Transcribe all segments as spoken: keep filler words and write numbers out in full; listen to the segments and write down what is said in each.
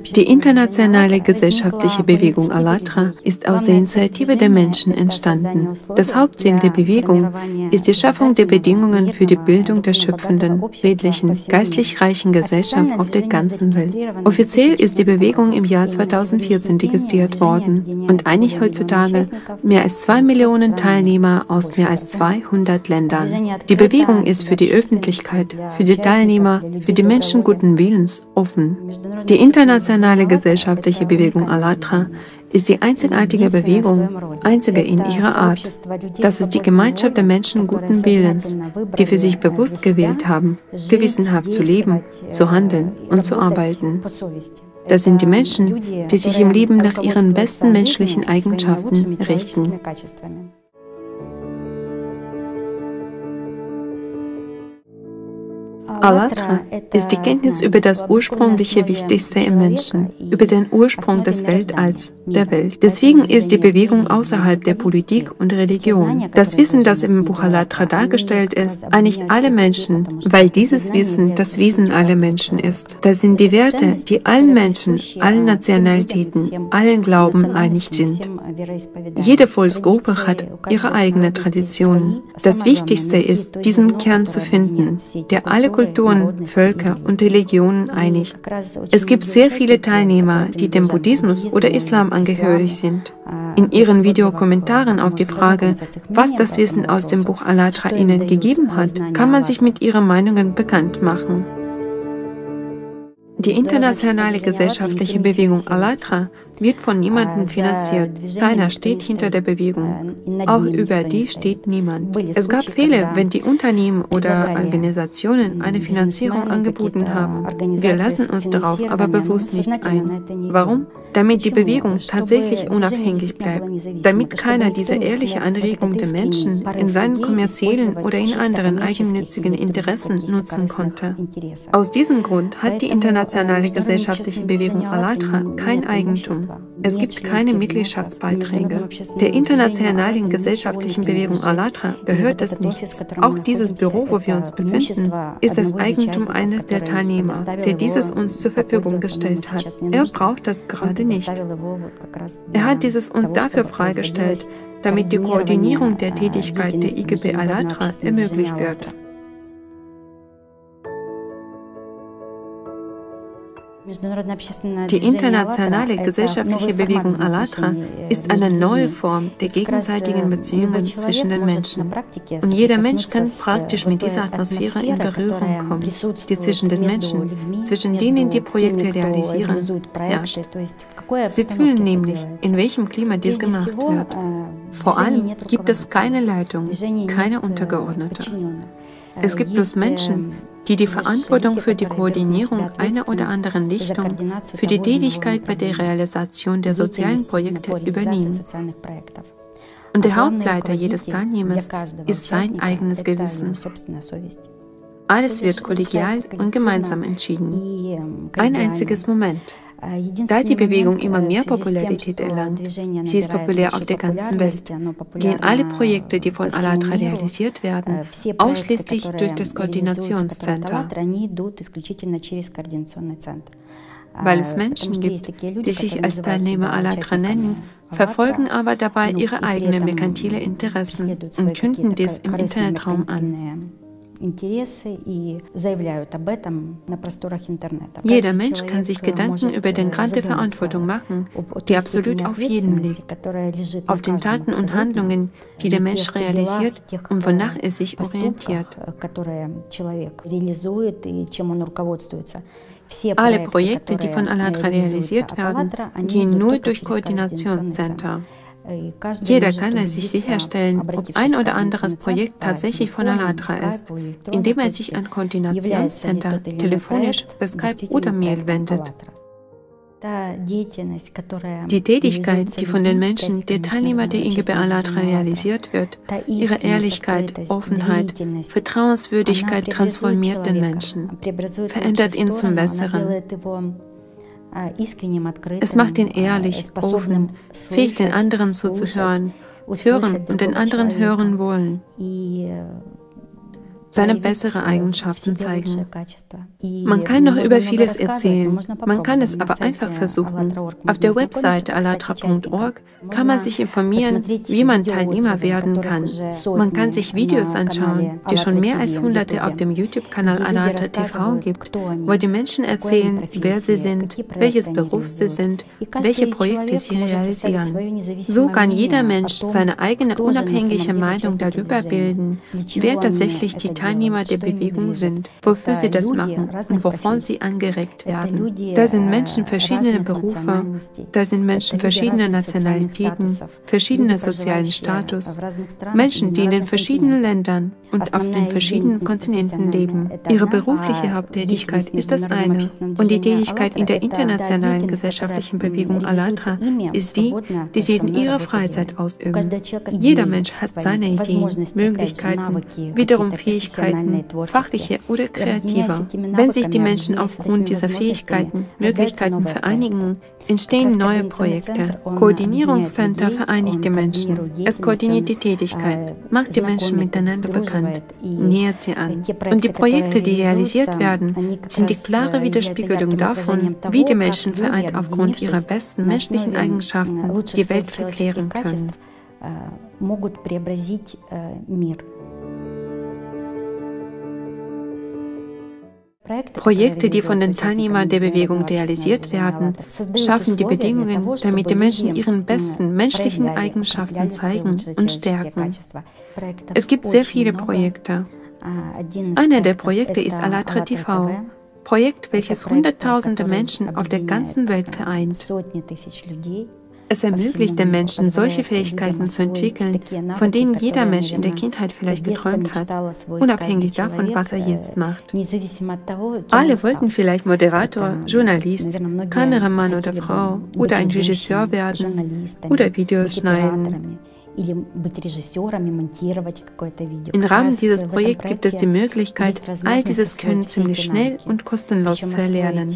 Die internationale gesellschaftliche Bewegung Allatra ist aus der Initiative der Menschen entstanden. Das Hauptziel der Bewegung ist die Schaffung der Bedingungen für die Bildung der schöpfenden, friedlichen, geistlich reichen Gesellschaft auf der ganzen Welt. Offiziell ist die Bewegung im Jahr zweitausendvierzehn registriert worden und einig heutzutage mehr als zwei Millionen Teilnehmer aus mehr als zweihundert Ländern. Die Bewegung ist für die Öffentlichkeit, für die Teilnehmer, für die Menschen guten Willens offen. Die internationale gesellschaftliche Bewegung Allatra ist die einzigartige Bewegung, einzige in ihrer Art. Das ist die Gemeinschaft der Menschen guten Willens, die für sich bewusst gewählt haben, gewissenhaft zu leben, zu handeln und zu arbeiten. Das sind die Menschen, die sich im Leben nach ihren besten menschlichen Eigenschaften richten. Allatra ist die Kenntnis über das ursprüngliche Wichtigste im Menschen, über den Ursprung des Weltalls, der Welt. Deswegen ist die Bewegung außerhalb der Politik und Religion. Das Wissen, das im Buch Allatra dargestellt ist, einigt alle Menschen, weil dieses Wissen das Wesen aller Menschen ist. Das sind die Werte, die allen Menschen, allen Nationalitäten, allen Glauben einig sind. Jede Volksgruppe hat ihre eigene Tradition. Das Wichtigste ist, diesen Kern zu finden, der alle Kulturen, Völker und Religionen einigt. Es gibt sehr viele Teilnehmer, die dem Buddhismus oder Islam angehörig sind. In ihren Videokommentaren auf die Frage, was das Wissen aus dem Buch Allatra ihnen gegeben hat, kann man sich mit ihren Meinungen bekannt machen. Die internationale gesellschaftliche Bewegung Allatra wird von niemandem finanziert. Keiner steht hinter der Bewegung. Auch über die steht niemand. Es gab Fälle, wenn die Unternehmen oder Organisationen eine Finanzierung angeboten haben. Wir lassen uns darauf aber bewusst nicht ein. Warum? Damit die Bewegung tatsächlich unabhängig bleibt. Damit keiner diese ehrliche Anregung der Menschen in seinen kommerziellen oder in anderen eigennützigen Interessen nutzen konnte. Aus diesem Grund hat die internationale gesellschaftliche Bewegung Allatra kein Eigentum. Es gibt keine Mitgliedschaftsbeiträge. Der internationalen gesellschaftlichen Bewegung Allatra gehört es nichts. Auch dieses Büro, wo wir uns befinden, ist das Eigentum eines der Teilnehmer, der dieses uns zur Verfügung gestellt hat. Er braucht das gerade nicht. Er hat dieses uns dafür freigestellt, damit die Koordinierung der Tätigkeit der I G B Allatra ermöglicht wird. Die internationale gesellschaftliche Bewegung Allatra ist eine neue Form der gegenseitigen Beziehungen zwischen den Menschen. Und jeder Mensch kann praktisch mit dieser Atmosphäre in Berührung kommen, die zwischen den Menschen, zwischen denen die Projekte realisieren, herrscht. Sie fühlen nämlich, in welchem Klima dies gemacht wird. Vor allem gibt es keine Leitung, keine Untergeordnete. Es gibt bloß Menschen, die die Verantwortung für die Koordinierung einer oder anderen Richtung, für die Tätigkeit bei der Realisation der sozialen Projekte übernehmen. Und der Hauptleiter jedes Teilnehmers ist sein eigenes Gewissen. Alles wird kollegial und gemeinsam entschieden. Ein einziges Moment. Da die Bewegung immer mehr Popularität erlangt, sie ist populär auf der ganzen Welt, gehen alle Projekte, die von Allatra realisiert werden, ausschließlich durch das Koordinationscenter. Weil es Menschen gibt, die sich als Teilnehmer Allatra nennen, verfolgen aber dabei ihre eigenen merkantile Interessen und künden dies im Internetraum an. Jeder Mensch kann sich Gedanken über den Grad der Verantwortung machen, die absolut auf jedem liegt, auf den Taten und Handlungen, die der Mensch realisiert und wonach er sich orientiert. Alle Projekte, die von Allatra realisiert werden, gehen nur durch Koordinationscenter. Jeder kann es sich sicherstellen, ob ein oder anderes Projekt tatsächlich von Allatra ist, indem er sich an Koordinationscenter telefonisch, per Skype oder Mail wendet. Die Tätigkeit, die von den Menschen, der Teilnehmer der I G B Allatra realisiert wird, ihre Ehrlichkeit, Offenheit, Vertrauenswürdigkeit transformiert den Menschen, verändert ihn zum Besseren. Es macht ihn ehrlich, offen, fähig, den anderen zuzuhören, hören und den anderen hören wollen. seine besseren Eigenschaften zeigen. Man kann noch über vieles erzählen, man kann es aber einfach versuchen. Auf der Webseite allatra punkt org kann man sich informieren, wie man Teilnehmer werden kann. Man kann sich Videos anschauen, die schon mehr als hunderte auf dem YouTube-Kanal allatra T V gibt, wo die Menschen erzählen, wer sie sind, welches Beruf sie sind, welche Projekte sie realisieren. So kann jeder Mensch seine eigene unabhängige Meinung darüber bilden, wer tatsächlich die Teilnehmer der Bewegung sind, wofür sie das machen und wovon sie angeregt werden. Da sind Menschen verschiedener Berufe, da sind Menschen verschiedener Nationalitäten, verschiedener sozialen Status, Menschen, die in den verschiedenen Ländern und auf den verschiedenen Kontinenten leben. Ihre berufliche Haupttätigkeit ist das eine und die Tätigkeit in der internationalen gesellschaftlichen Bewegung allatra ist die, die sie in ihrer Freizeit ausüben. Jeder Mensch hat seine Ideen, Möglichkeiten, wiederum Fähigkeiten, fachliche oder kreative. Wenn sich die Menschen aufgrund dieser Fähigkeiten, Möglichkeiten vereinigen, entstehen neue Projekte. Koordinierungscenter vereinigt die Menschen. Es koordiniert die Tätigkeit, macht die Menschen miteinander bekannt, nähert sie an. Und die Projekte, die realisiert werden, sind die klare Widerspiegelung davon, wie die Menschen vereint aufgrund ihrer besten menschlichen Eigenschaften die Welt verklären können. Projekte, die von den Teilnehmern der Bewegung realisiert werden, schaffen die Bedingungen, damit die Menschen ihren besten menschlichen Eigenschaften zeigen und stärken. Es gibt sehr viele Projekte. Einer der Projekte ist allatra T V, Projekt, welches Hunderttausende Menschen auf der ganzen Welt vereint. Es ermöglicht den Menschen, solche Fähigkeiten zu entwickeln, von denen jeder Mensch in der Kindheit vielleicht geträumt hat, unabhängig davon, was er jetzt macht. Alle wollten vielleicht Moderator, Journalist, Kameramann oder Frau oder ein Regisseur werden oder Videos schneiden. Im Rahmen dieses Projekts gibt es die Möglichkeit, all dieses Können ziemlich schnell und kostenlos zu erlernen.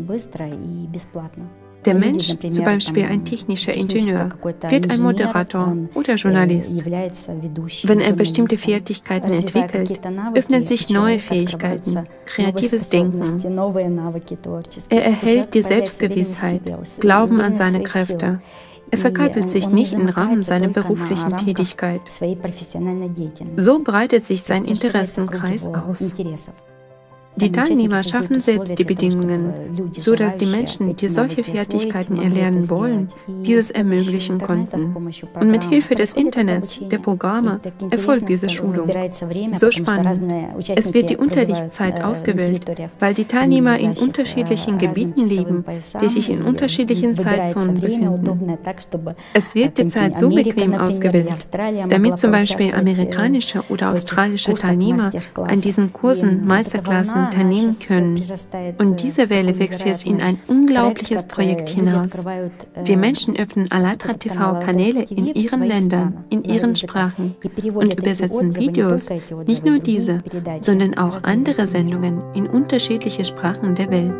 Der Mensch, zum Beispiel ein technischer Ingenieur, wird ein Moderator oder Journalist. Wenn er bestimmte Fertigkeiten entwickelt, öffnen sich neue Fähigkeiten, kreatives Denken. Er erhält die Selbstgewissheit, Glauben an seine Kräfte. Er verkappelt sich nicht im Rahmen seiner beruflichen Tätigkeit. So breitet sich sein Interessenkreis aus. Die Teilnehmer schaffen selbst die Bedingungen, sodass die Menschen, die solche Fertigkeiten erlernen wollen, dieses ermöglichen konnten. Und mit Hilfe des Internets, der Programme, erfolgt diese Schulung. So spannend. Es wird die Unterrichtszeit ausgewählt, weil die Teilnehmer in unterschiedlichen Gebieten leben, die sich in unterschiedlichen Zeitzonen befinden. Es wird die Zeit so bequem ausgewählt, damit zum Beispiel amerikanische oder australische Teilnehmer an diesen Kursen, Meisterklassen teilnehmen können. Und diese Welle wächst jetzt in ein unglaubliches Projekt hinaus. Die Menschen öffnen allatra T V-Kanäle in ihren Ländern, in ihren Sprachen und übersetzen Videos, nicht nur diese, sondern auch andere Sendungen in unterschiedliche Sprachen der Welt.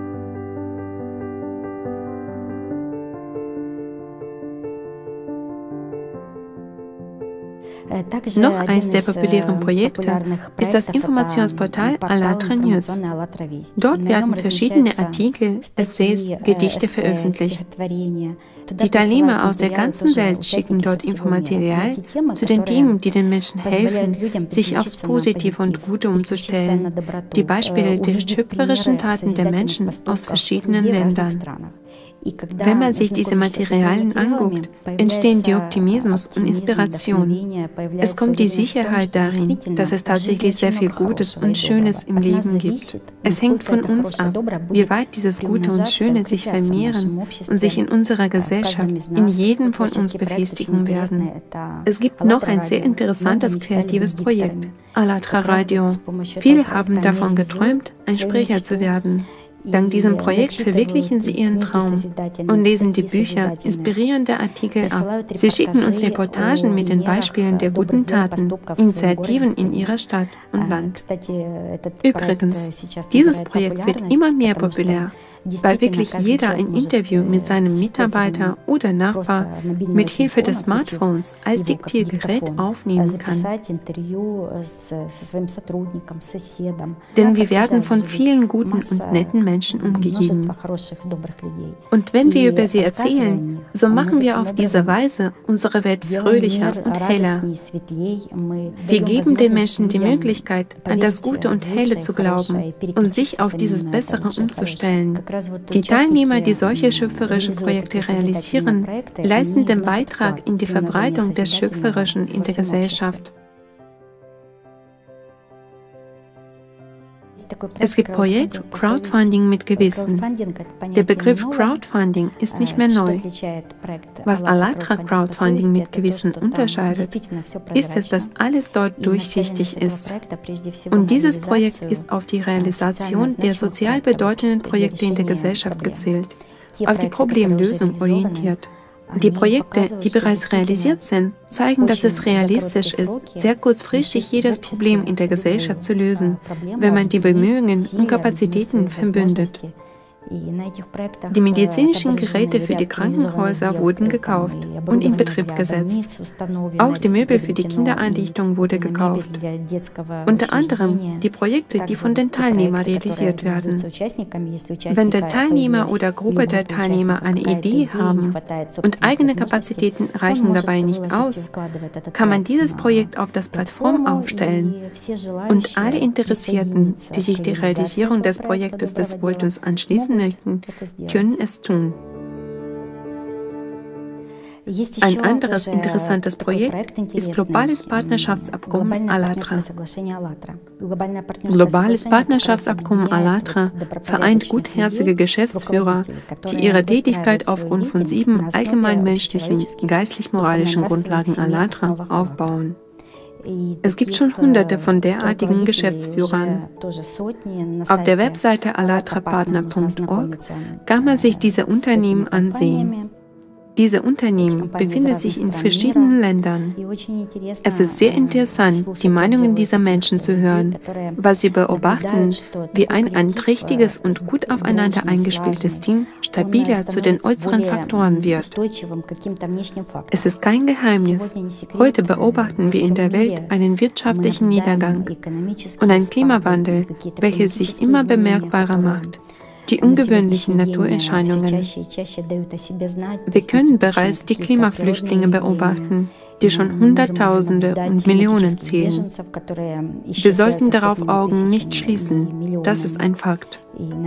Noch eines der populären Projekte ist das Informationsportal allatra News. Dort werden verschiedene Artikel, Essays, Gedichte veröffentlicht. Die Teilnehmer aus der ganzen Welt schicken dort Infomaterial zu den Themen, die den Menschen helfen, sich aufs Positive und Gute umzustellen, die Beispiele der schöpferischen Taten der Menschen aus verschiedenen Ländern. Wenn man sich diese Materialien anguckt, entstehen die Optimismus und Inspiration. Es kommt die Sicherheit darin, dass es tatsächlich sehr viel Gutes und Schönes im Leben gibt. Es hängt von uns ab, wie weit dieses Gute und Schöne sich vermehren und sich in unserer Gesellschaft, in jedem von uns befestigen werden. Es gibt noch ein sehr interessantes kreatives Projekt, allatra Radio. Viele haben davon geträumt, ein Sprecher zu werden. Dank diesem Projekt verwirklichen sie ihren Traum und lesen die Bücher, inspirierende Artikel ab. Sie schicken uns Reportagen mit den Beispielen der guten Taten, Initiativen in ihrer Stadt und Land. Übrigens, dieses Projekt wird immer mehr populär. weil wirklich jeder ein Interview mit seinem Mitarbeiter oder Nachbar mit Hilfe des Smartphones als Diktiergerät aufnehmen kann. Denn wir werden von vielen guten und netten Menschen umgegeben. Und wenn wir über sie erzählen, so machen wir auf diese Weise unsere Welt fröhlicher und heller. Wir geben den Menschen die Möglichkeit, an das Gute und Helle zu glauben und sich auf dieses Bessere umzustellen. Die Teilnehmer, die solche schöpferischen Projekte realisieren, leisten den Beitrag in die Verbreitung des Schöpferischen in der Gesellschaft. Es gibt Projekt Crowdfunding mit Gewissen. Der Begriff Crowdfunding ist nicht mehr neu. Was ALLATRA Crowdfunding mit Gewissen unterscheidet, ist es, dass alles dort durchsichtig ist. Und dieses Projekt ist auf die Realisation der sozial bedeutenden Projekte in der Gesellschaft gezielt, auf die Problemlösung orientiert. Die Projekte, die bereits realisiert sind, zeigen, dass es realistisch ist, sehr kurzfristig jedes Problem in der Gesellschaft zu lösen, wenn man die Bemühungen und Kapazitäten verbündet. Die medizinischen Geräte für die Krankenhäuser wurden gekauft und in Betrieb gesetzt. Auch die Möbel für die Kindereinrichtung wurde gekauft. Unter anderem die Projekte, die von den Teilnehmern realisiert werden. Wenn der Teilnehmer oder Gruppe der Teilnehmer eine Idee haben und eigene Kapazitäten reichen dabei nicht aus, kann man dieses Projekt auf das Plattform aufstellen. Und alle Interessierten, die sich der Realisierung des Projektes des Wohltuns anschließen möchten, können es tun. Ein anderes interessantes Projekt ist Globales Partnerschaftsabkommen ALLATRA. Globales Partnerschaftsabkommen ALLATRA vereint gutherzige Geschäftsführer, die ihre Tätigkeit aufgrund von sieben allgemeinmenschlichen, geistlich-moralischen Grundlagen ALLATRA aufbauen. Es gibt schon hunderte von derartigen Geschäftsführern. Auf der Webseite allatrapartner punkt org kann man sich diese Unternehmen ansehen. Diese Unternehmen befinden sich in verschiedenen Ländern. Es ist sehr interessant, die Meinungen dieser Menschen zu hören, was sie beobachten, wie ein einträchtiges und gut aufeinander eingespieltes Team stabiler zu den äußeren Faktoren wird. Es ist kein Geheimnis. Heute beobachten wir in der Welt einen wirtschaftlichen Niedergang und einen Klimawandel, welcher sich immer bemerkbarer macht. Die ungewöhnlichen Naturerscheinungen. Wir können bereits die Klimaflüchtlinge beobachten, die schon Hunderttausende und Millionen zählen. Wir sollten darauf Augen nicht schließen. Das ist ein Fakt.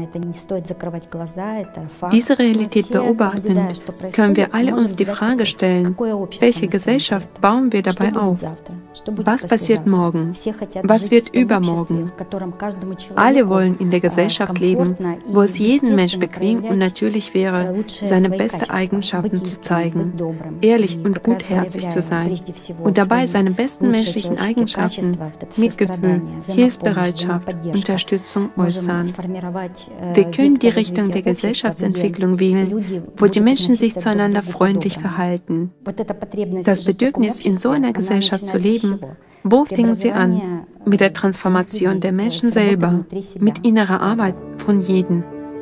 Diese Realität beobachtend, können wir alle uns die Frage stellen, welche Gesellschaft bauen wir dabei auf? Was passiert morgen? Was wird übermorgen? Alle wollen in der Gesellschaft leben, wo es jedem Mensch bequem und natürlich wäre, seine besten Eigenschaften zu zeigen, ehrlich und gutherzig zu sein und dabei seine besten menschlichen Eigenschaften, Mitgefühl, Hilfsbereitschaft, Unterstützung äußern. Wir können die Richtung der Gesellschaftsentwicklung wählen, wo die Menschen sich zueinander freundlich verhalten. Das Bedürfnis, in so einer Gesellschaft zu leben, wo fängt sie an? Mit der Transformation der Menschen selber, mit innerer Arbeit von jedem.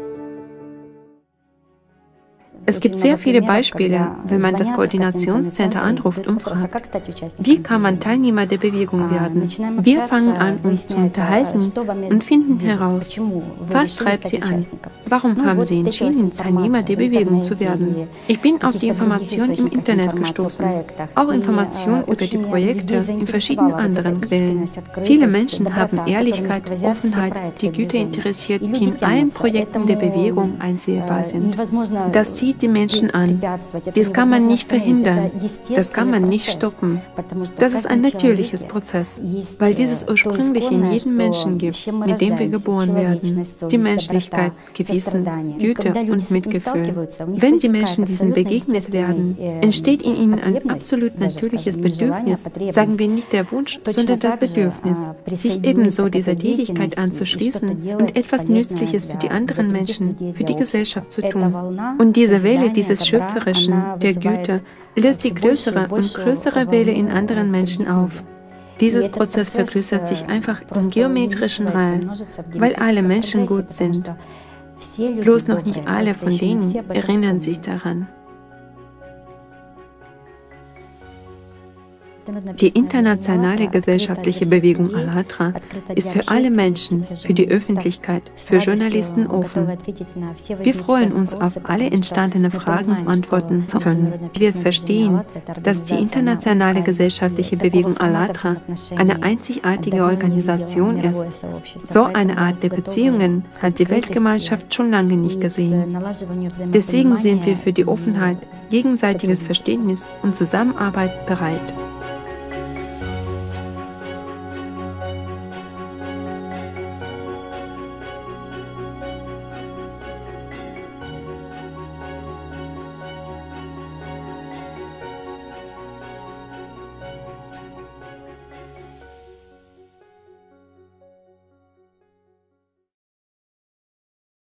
Es gibt sehr viele Beispiele, wenn man das Koordinationscenter anruft und fragt, wie kann man Teilnehmer der Bewegung werden? Wir fangen an, uns zu unterhalten und finden heraus, was treibt sie an? Warum haben sie entschieden, Teilnehmer der Bewegung zu werden? Ich bin auf die Informationen im Internet gestoßen, auch Informationen über die Projekte in verschiedenen anderen Quellen. Viele Menschen haben Ehrlichkeit, Offenheit, die Güte interessiert, die in allen Projekten der Bewegung einsehbar sind. Das zieht die Menschen an. Das kann man nicht verhindern. Das kann man nicht stoppen. Das ist ein natürliches Prozess, weil dieses ursprünglich in jedem Menschen gibt, mit dem wir geboren werden. Die Menschlichkeit, Gewissen, Güte und Mitgefühl. Wenn die Menschen diesen begegnet werden, entsteht in ihnen ein absolut natürliches Bedürfnis, sagen wir nicht der Wunsch, sondern das Bedürfnis, sich ebenso dieser Tätigkeit anzuschließen und etwas Nützliches für die anderen Menschen, für die Gesellschaft zu tun. Und diese Welle dieses Schöpferischen, der Güte, löst die größere und größere Welle in anderen Menschen auf. Dieser Prozess vergrößert sich einfach in geometrischen Reihen, weil alle Menschen gut sind. Bloß noch nicht alle von denen erinnern sich daran. Die internationale gesellschaftliche Bewegung ALLATRA ist für alle Menschen, für die Öffentlichkeit, für Journalisten offen. Wir freuen uns auf alle entstandenen Fragen antworten zu können. Wir es verstehen, dass die internationale gesellschaftliche Bewegung ALLATRA eine einzigartige Organisation ist. So eine Art der Beziehungen hat die Weltgemeinschaft schon lange nicht gesehen. Deswegen sind wir für die Offenheit, gegenseitiges Verständnis und Zusammenarbeit bereit.